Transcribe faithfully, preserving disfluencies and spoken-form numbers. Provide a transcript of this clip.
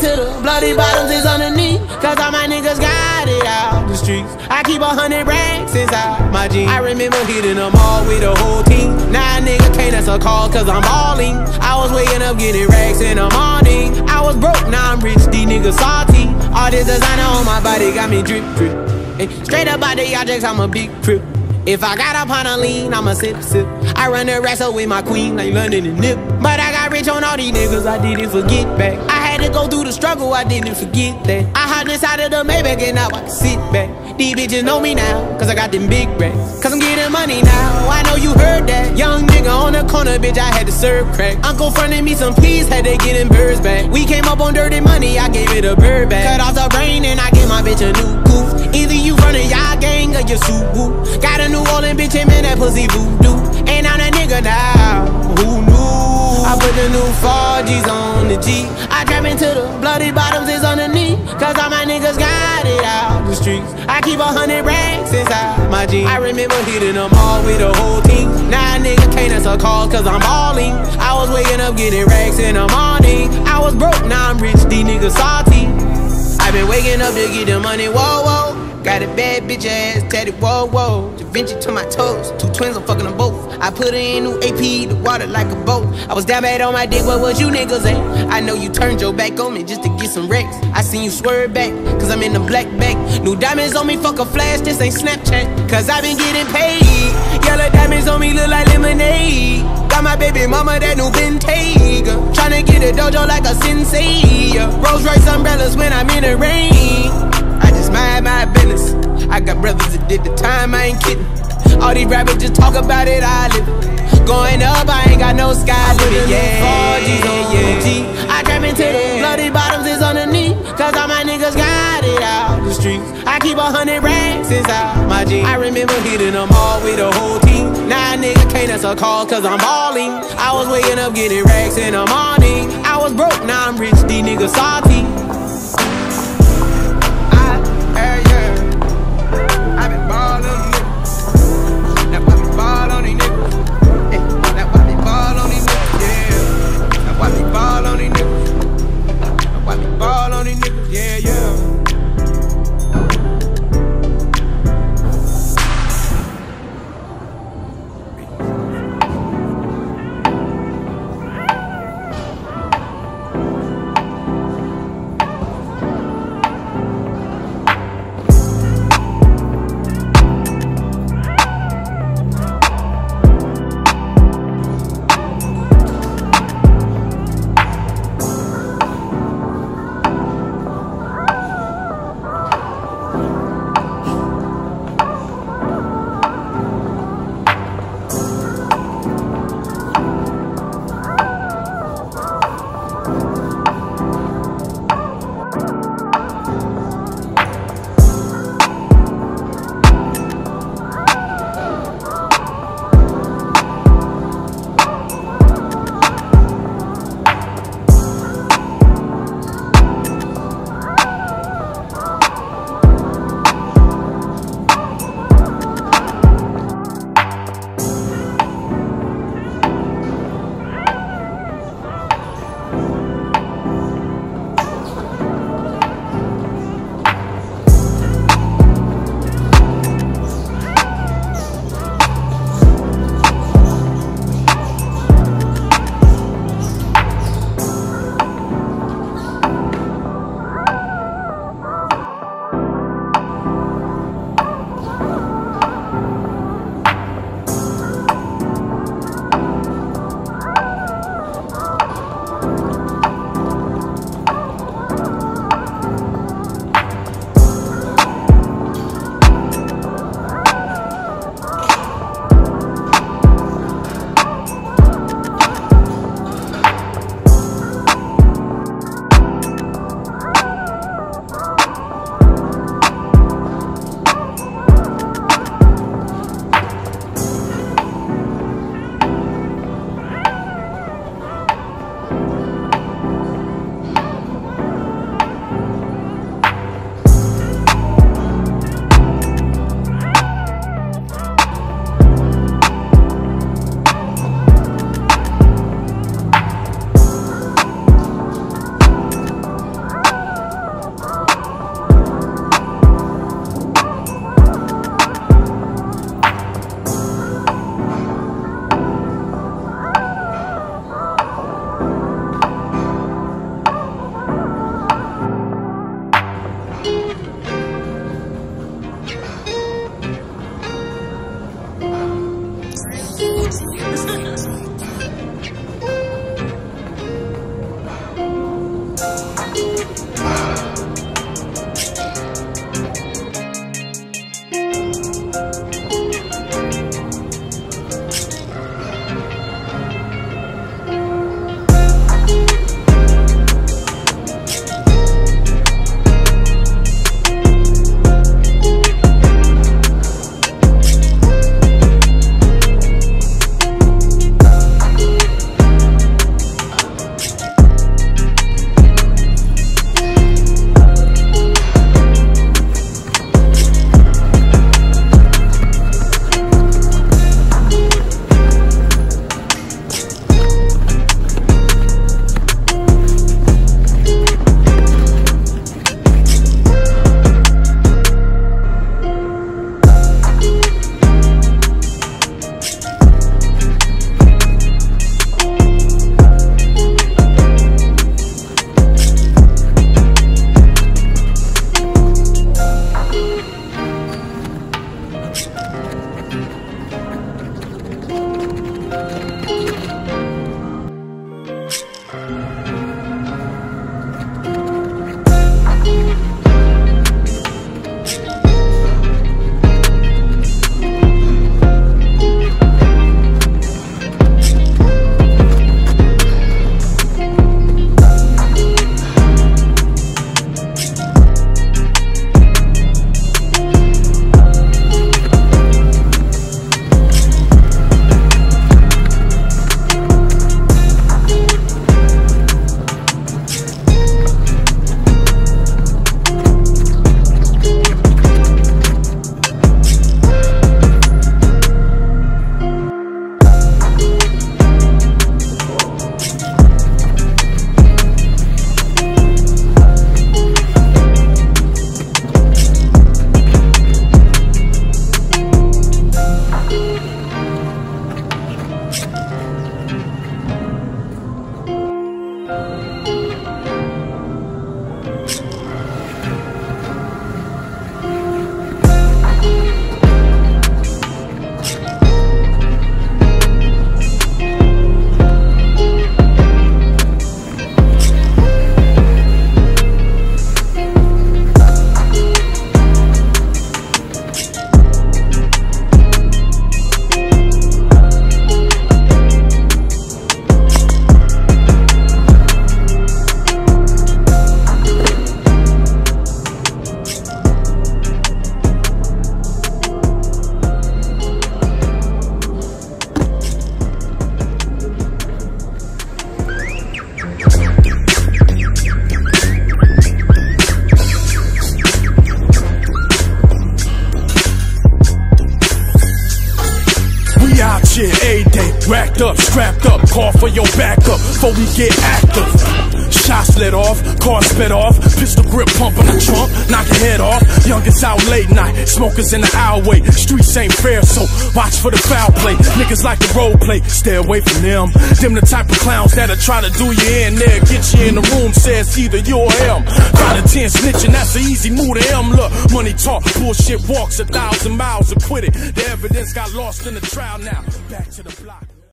to the bloody bottoms is underneath, cause all my niggas got it out the streets. I keep a hundred racks inside my jeans. I remember hitting them all with the whole team. Now a nigga can't answer calls cause I'm balling. I was waking up getting racks in the morning. I was broke, now I'm rich, these niggas salty. All this designer on my body got me drip drip. Hey, straight up out the objects, I'm a big trip. If I got up on a lean, I'ma sip, sip. I run the wrestle with my queen like London and Nip. But I got rich on all these niggas, I didn't forget back. I had to go through the struggle, I didn't forget that. I hopped inside of the Maybach and now I can sit back. These bitches know me now, cause I got them big racks. Cause I'm getting money now, I know you heard that. Young nigga on the corner, bitch, I had to serve crack. Uncle fronted me some peas, had to get them birds back. We came up on dirty money, I gave it a bird back. Cut off the brain and I gave my bitch a new coupe. Either you running y'all gang or you Subaru. Got a New Orleans bitch, and man, that pussy voodoo. And I'm that nigga now, who knew? I put the new four G's on the G. I trap into the bloody bottoms is underneath, cause all my niggas got it out the streets. I keep a hundred racks inside my jeans. I remember hitting them all with the whole team. Now a nigga can't answer calls cause I'm balling. I was waking up getting racks in the morning. I was broke, now I'm rich, these niggas salty. I been waking up to get the money, whoa, whoa. Got a bad bitch ass tatted, whoa, whoa. Da Vinci to my toes, two twins, I'm fucking them both. I put her in new A P, the water like a boat. I was down bad on my dick, what was you niggas at? I know you turned your back on me just to get some wrecks. I seen you swerve back, cause I'm in the black bag. New diamonds on me, fuck a flash, this ain't Snapchat. Cause I been getting paid. Yellow diamonds on me look like lemonade. Got my baby mama that new Bentayga. Tryna get a dojo like a sensei. Rolls Royce umbrellas when I'm in the rain. I just mind my business. I got brothers that did the time, I ain't kidding. All these rappers just talk about it, I live it. Going up, I ain't got no sky limit. Yeah, four G's on yeah, G. I trap into the bloody bottoms is underneath, cause all my niggas got it out the streets. I keep a hundred racks inside my jeans. I remember hitting them all with the whole team. Now a nigga can't answer calls cause I'm balling. I was waking up getting racks in the morning. I was broke, now I'm rich, these niggas salty. I been ballin' on these niggas. Now why me ball on these niggas? Hey, now why me ball on these niggas? Yeah. Now why me ball on these niggas? Now why me ball on these niggas? Yeah, yeah. shit every day. Racked up, strapped up, call for your backup before we get active. Shots let off, car spit off, pistol grip pump in the trunk, knock your head off. Youngest out late night, smokers in the alleyway. Streets ain't fair, so watch for the foul play. Niggas like the role play, stay away from them. Them the type of clowns that'll try to do you in there, get you in the room, says either you or him. Got a ten snitching, that's an easy move to him. Look, money talk, bullshit walks a thousand miles, acquitted. The evidence got lost in the trial now. Back to the block.